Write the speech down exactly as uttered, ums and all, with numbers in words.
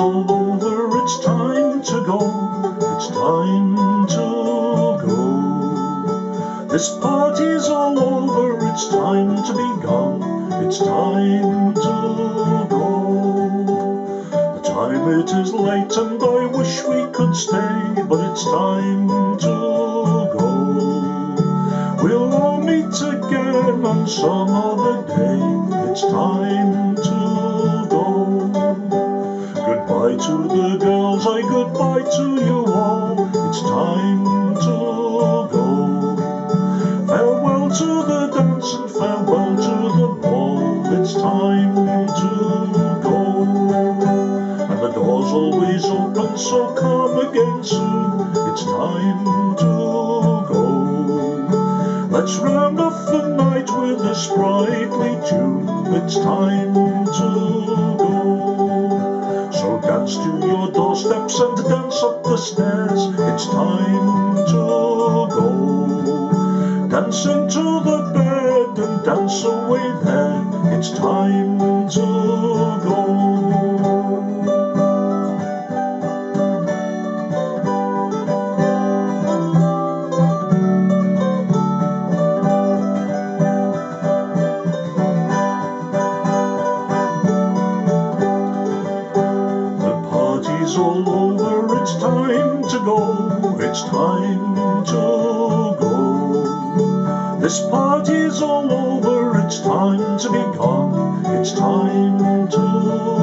all over, it's time to go, it's time to go. This party's all over, it's time to be gone, it's time to go. The time it is late and I wish we could stay, but it's time to go. We'll all meet again on some other day, it's time to go. Goodbye to the girls, I goodbye to you all, it's time to go. Farewell to the dance and farewell to the ball, it's time to go. And the door's always open, so come again soon, it's time to go. Let's round off the night with a sprightly tune, it's time to go. So dance to your doorsteps and dance up the stairs, it's time to go. Dance into the bed and dance away there, it's time to go. It's all over, it's time to go, it's time to go. This party's all over, it's time to be gone, it's time to